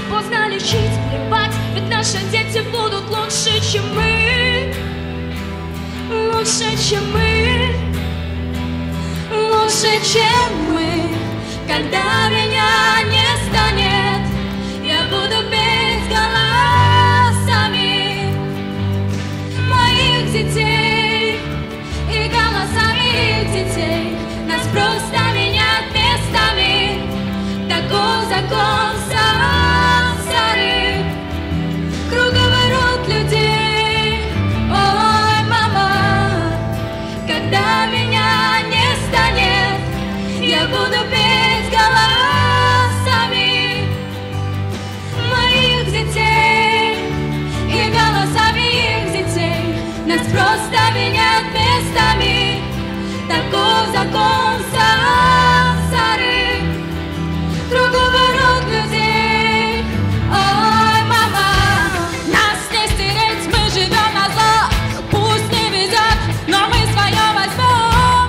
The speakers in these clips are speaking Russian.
поздно лечить, плевать, ведь наши дети будут лучше, чем мы. Лучше, чем мы. Лучше, чем мы. Когда меня не станет, я буду петь голосами моих детей и голосами их детей. Нас просто менять местами. Такой закон сансары, круговорот людей. Ой, мама, когда меня не станет, я буду петь голосами моих детей и голосами их детей. Нас просто менять местами. Такой закон сансары, круговорот людей. Ой, мама, нас не стереть, мы живем на зло. Пусть не везет, но мы свое возьмем.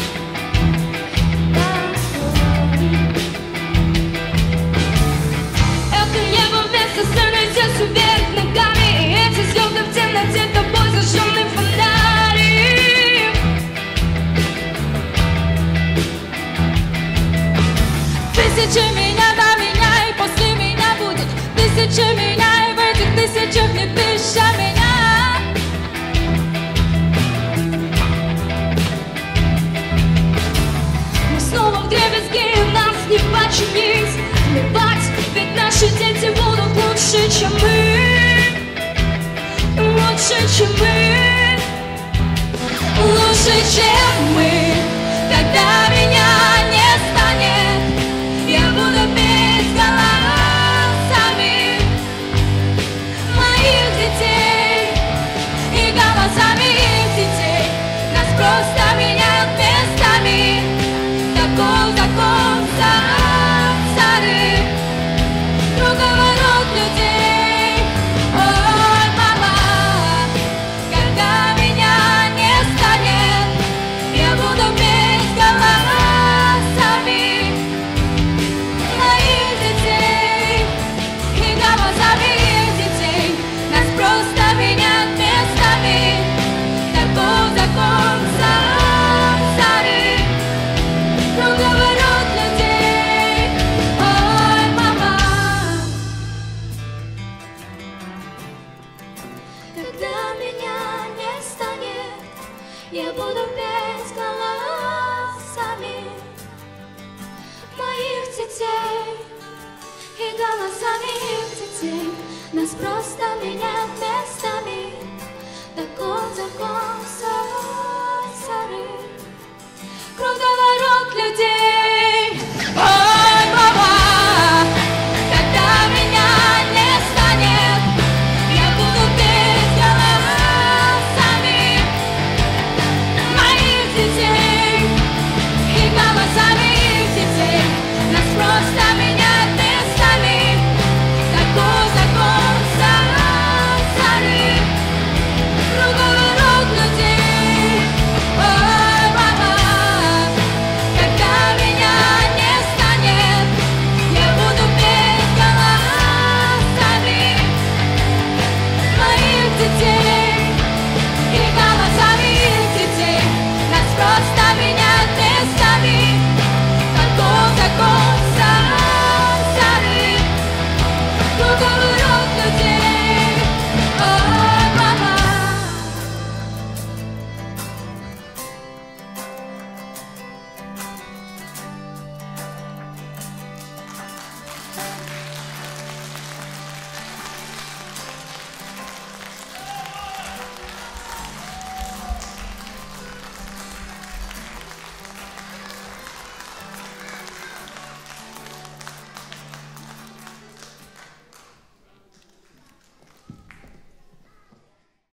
Это небо вместо сцены, здесь вверх ногами. И эти звезды в темноте, тобой зажженный фонарик. Тысячи меня до меня, и после меня будет тысяча меня, и в этих тысячах не тысяча меня. Мы снова вдребезги, нас не починить. Плевать, ведь наши дети будут лучше, чем мы. Лучше, чем мы. Лучше, чем мы. Когда меня не станет, я буду петь голосами моих детей и голосами их детей. Нас просто менять местами. Такой закон сансары, круговорот людей. Ой, мама, когда меня не станет, я буду петь голосами моих детей и голосами их детей. Нас просто менять местами. Такой закон сансары, круговорот людей. Ой, мама, когда меня не станет, я буду петь голосами моих детей и голосами их детей. Нас просто менять местами. Такой